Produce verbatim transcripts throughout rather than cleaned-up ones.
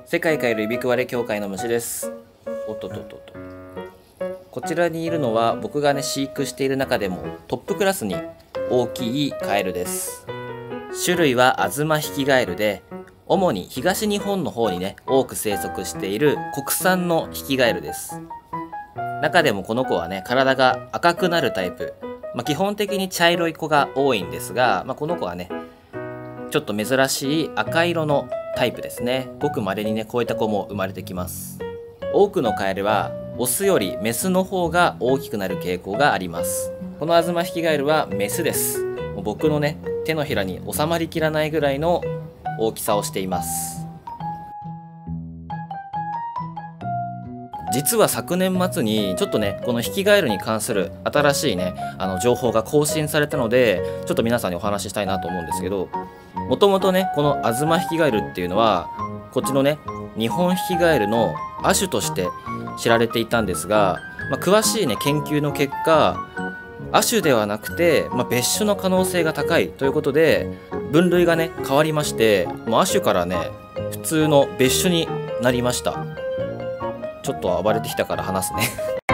世界カエルいびくわれ協会の虫です。おっとっとっとっと。こちらにいるのは僕がね飼育している中でもトップクラスに大きいカエルです。種類はアズマヒキガエルで、主に東日本の方にね多く生息している国産のヒキガエルです。中でもこの子はね体が赤くなるタイプ、まあ、基本的に茶色い子が多いんですが、まあ、この子はねちょっと珍しい赤色のタイプですね。ごく稀にねこういった子も生まれてきます。多くのカエルはオスよりメスの方が大きくなる傾向があります。このアズマヒキガエルはメスです。もう僕のね手のひらに収まりきらないぐらいの大きさをしています。実は昨年末にちょっとねこのヒキガエルに関する新しいねあの情報が更新されたので、ちょっと皆さんにお話ししたいなと思うんですけど、もともとねこのアズマヒキガエルっていうのはこっちのね日本ヒキガエルの亜種として知られていたんですが、まあ、詳しいね研究の結果亜種ではなくて、まあ、別種の可能性が高いということで分類がね変わりまして、もう亜種からね普通の別種になりました。ちょっと暴れてきたから話すね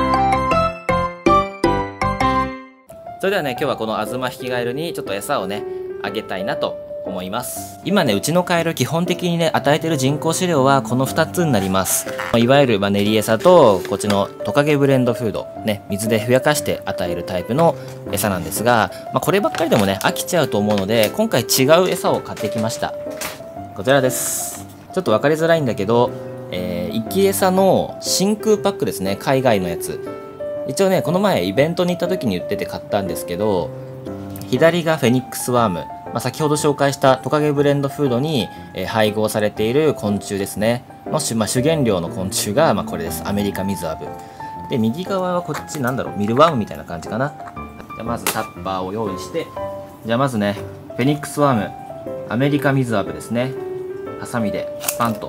それではね今日はこのアズマヒキガエルにちょっと餌をねあげたいなと思います。今ねうちのカエル基本的にね与えてる人工飼料はこのふたつになります。いわゆるまあ練り餌とこっちのトカゲブレンドフードね、水でふやかして与えるタイプの餌なんですが、まあ、こればっかりでもね飽きちゃうと思うので今回違う餌を買ってきました。こちらです。ちょっと分かりづらいんだけど、えー、生き餌の真空パックですね。海外のやつ。一応ねこの前イベントに行った時に売ってて買ったんですけど、左がフェニックスワーム、まあ、先ほど紹介したトカゲブレンドフードに、えー、配合されている昆虫ですねの、まあ、主原料の昆虫が、まあ、これです。アメリカミズアブで、右側はこっちなんだろうミルワームみたいな感じかな。じゃあまずタッパーを用意して、じゃあまずねフェニックスワームアメリカミズアブですね、ハサミでパンと、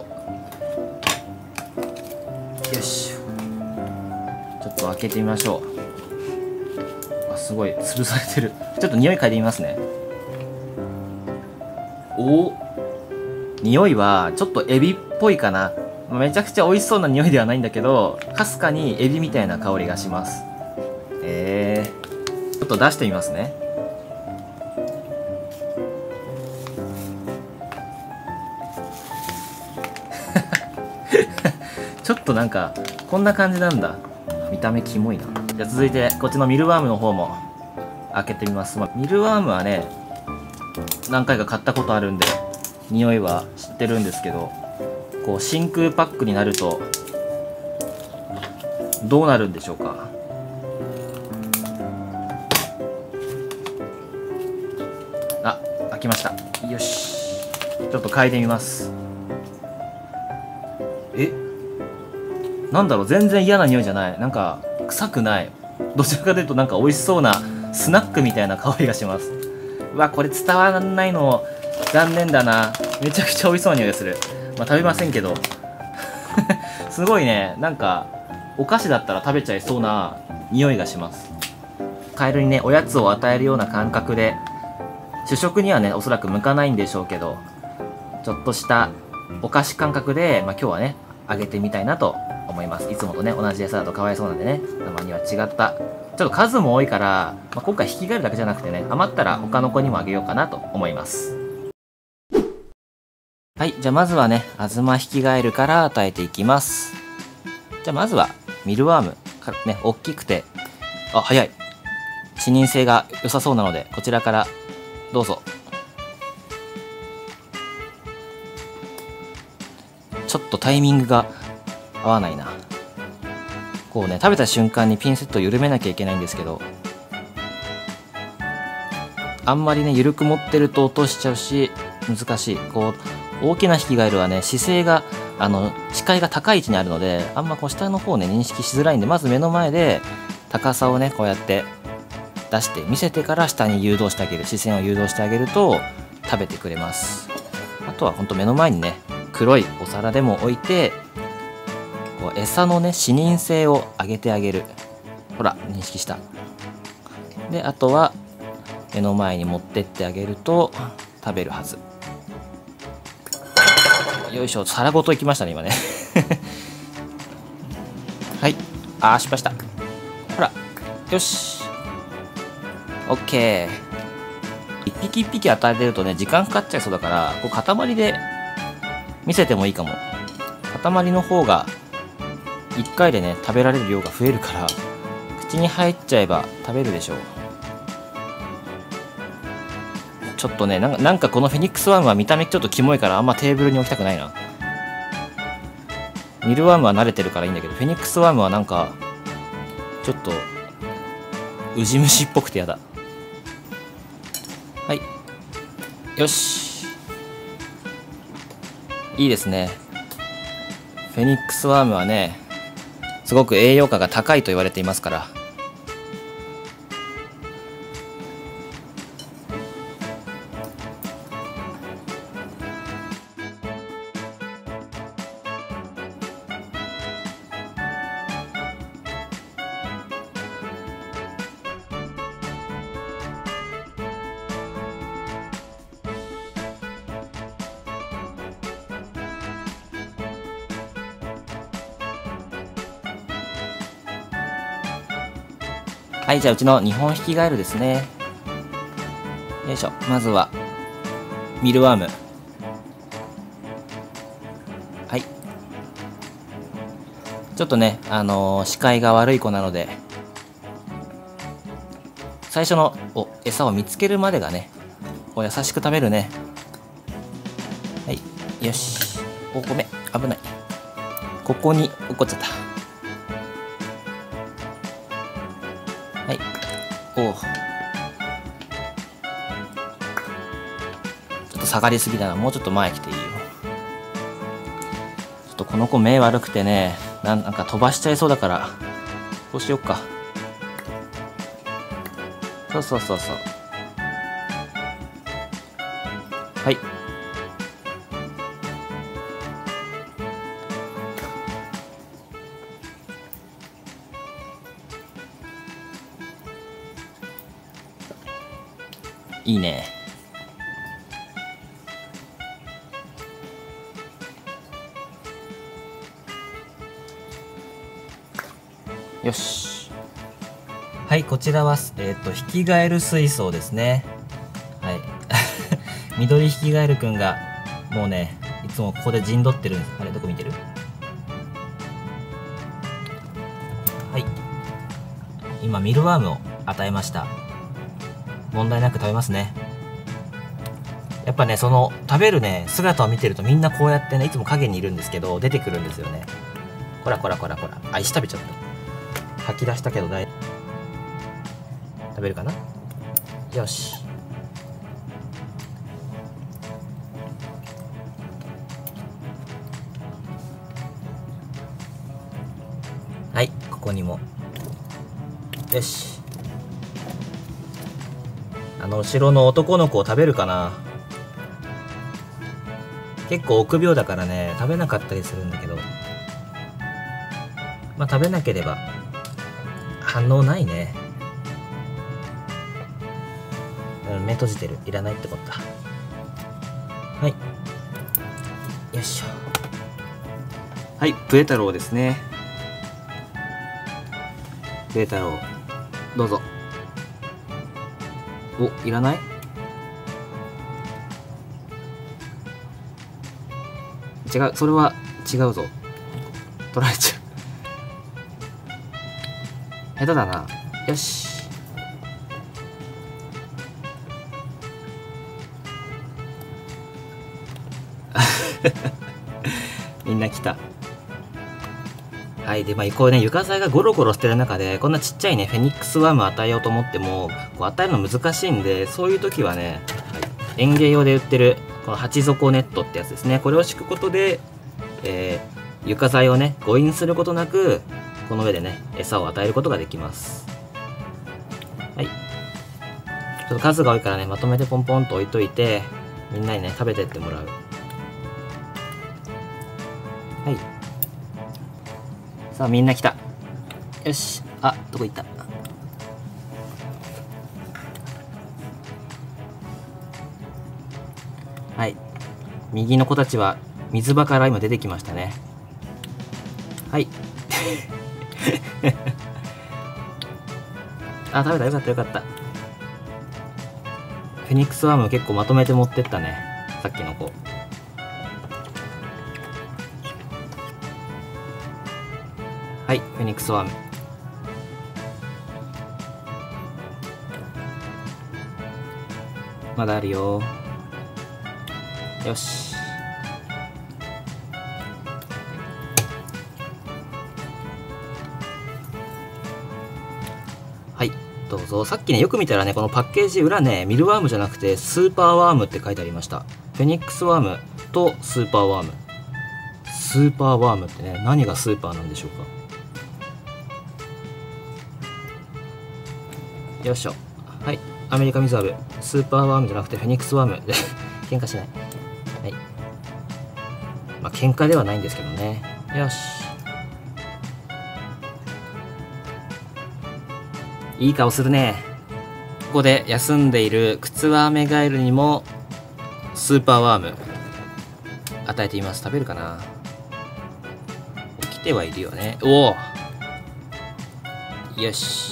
よし、ちょっと開けてみましょう。あ、すごい潰されてる。ちょっと匂い嗅いでみますね。おお、匂いはちょっとエビっぽいかな。めちゃくちゃ美味しそうな匂いではないんだけど、かすかにエビみたいな香りがします。えー、ちょっと出してみますね。ちょっとなんかこんな感じなんだ。見た目キモいな。じゃあ続いてこっちのミルワームの方も開けてみます。まあ、ミルワームはね何回か買ったことあるんで匂いは知ってるんですけど、こう真空パックになるとどうなるんでしょうか。あ、開きました。よし、ちょっと嗅いでみます。え、なんだろう、全然嫌な匂いじゃない。なんか臭くない。どちらかというとなんか美味しそうなスナックみたいな香りがします。うわ、これ伝わらないの残念だな。めちゃくちゃ美味しそうな匂いがする。まあ食べませんけどすごいね、なんかお菓子だったら食べちゃいそうな匂いがします。カエルにねおやつを与えるような感覚で、主食にはねおそらく向かないんでしょうけど、ちょっとしたお菓子感覚で、まあ、今日はねあげてみたいなと思います。いつもとね同じ餌だとかわいそうなんでね、たまには違ったちょっと数も多いから、まあ、今回ヒキガエルだけじゃなくてね余ったら他の子にもあげようかなと思います。はい、じゃあまずはねアズマヒキガエルから与えていきます。じゃあまずはミルワームからね、大きくて、あ、早い、視認性が良さそうなのでこちらからどうぞ。ちょっとタイミングが合わないな。こうね食べた瞬間にピンセットを緩めなきゃいけないんですけど、あんまりね緩く持ってると落としちゃうし難しい。こう大きなヒキガエルはね姿勢があの視界が高い位置にあるので、あんまこう下の方をね認識しづらいんで、まず目の前で高さをねこうやって出して見せてから下に誘導してあげる、視線を誘導してあげると食べてくれます。あとはほんと目の前にね黒いお皿でも置いて、こう餌のね視認性を上げてあげる。ほら認識した。であとは目の前に持ってってあげると食べるはず。 よいしょ、皿ごといきましたね今ねはい、あー失敗した。ほら、よし、オッケー。一匹一匹与えてるとね、時間かかっちゃいそうだから、こう塊で見せてもいいかも。塊の方がいっかいでね食べられる量が増えるから、口に入っちゃえば食べるでしょう。ちょっとね、なんかなんかこのフェニックスワームは見た目ちょっとキモいから、あんまテーブルに置きたくないな。ミルワームは慣れてるからいいんだけど、フェニックスワームはなんかちょっとウジ虫っぽくてやだ。はい、よし、いいですね。フェニックスワームはね、すごく栄養価が高いと言われていますから。はい、じゃあうちの日本ヒキガエルですね。よいしょ。まずはミルワーム。はい、ちょっとね、あのー、視界が悪い子なので、最初のお餌を見つけるまでがね、お優しく食べるね。はい、よし。お、ごめん、危ない。ここに落っこっちゃった。はい、おお、ちょっと下がりすぎだな。もうちょっと前来ていいよ。ちょっとこの子目悪くてね、なんなんか飛ばしちゃいそうだから、こうしよっか。そうそうそうそう。はい、いいね。よし。はい、こちらは、えっと、ヒキガエル水槽ですね。はい。緑ヒキガエルくんが、もうね、いつもここで陣取ってるんです。あれ、どこ見てる？はい。今、ミルワームを与えました。問題なく食べますね。やっぱね、その食べるね姿を見てると、みんなこうやってね、いつも影にいるんですけど出てくるんですよね。こらこらこらこら、あ、石食べちゃった。吐き出したけど大丈夫。食べるかな。よし。はい、ここにも。よし。あの後ろの男の子を食べるかな。結構臆病だからね、食べなかったりするんだけど、まあ食べなければ反応ないね。うん、目閉じてる。いらないってことだ。はい、よいしょ。はい、プエ太郎ですね。プエ太郎、どうぞ。お、いらない？違う、それは違うぞ。取られちゃう。下手だな。よし。みんな来た。はい。で、まあ、こうね、床材がゴロゴロしてる中で、こんなちっちゃいね、フェニックスワームを与えようと思っても、こう与えるの難しいんで、そういう時はね、はい、園芸用で売ってる、この鉢底ネットってやつですね。これを敷くことで、えー、床材をね、誤飲することなく、この上でね、餌を与えることができます。はい。ちょっと数が多いからね、まとめてポンポンと置いといて、みんなにね、食べてってもらう。はい。さあ、みんな来た。よし。あ、どこ行った？はい。右の子たちは水場から今出てきましたね。はいあ、食べた。よかったよかった。フェニックスワーム結構まとめて持ってったね、さっきの子。はい、フェニックスワーム。まだあるよ。よし。はい、どうぞ。さっきね、よく見たらね、このパッケージ裏ね、ミルワームじゃなくてスーパーワームって書いてありました。フェニックスワームとスーパーワーム。スーパーワームってね、何がスーパーなんでしょうか。よいしょ。はい、アメリカミザーブ。スーパーワームじゃなくてフェニックスワーム。喧嘩しない。はい。まあ、喧嘩ではないんですけどね。よし。いい顔するね。ここで休んでいるクツワメガエルにもスーパーワーム与えています。食べるかな。起きてはいるよね。おお、よし。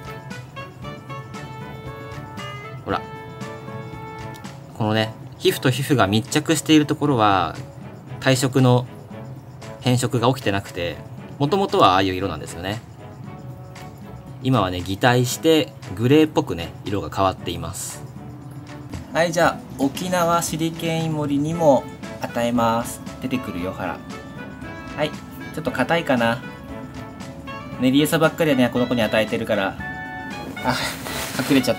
ほら、このね、皮膚と皮膚が密着しているところは体色の変色が起きてなくて、もともとはああいう色なんですよね。今はね、擬態してグレーっぽくね、色が変わっています。はい、じゃあ沖縄シリケーンイモリにも与えます。出てくるよ、ほら。はい、ちょっと硬いかな。練り餌ばっかりはね、この子に与えてるから。あ、隠れちゃった。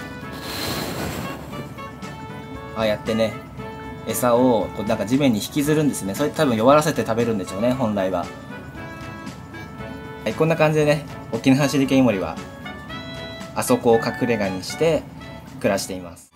ああやってね、餌をこうなんか地面に引きずるんですね。それ多分弱らせて食べるんでしょうね、本来は。はい、こんな感じでね、沖縄シリケンイモリはあそこを隠れ家にして暮らしています。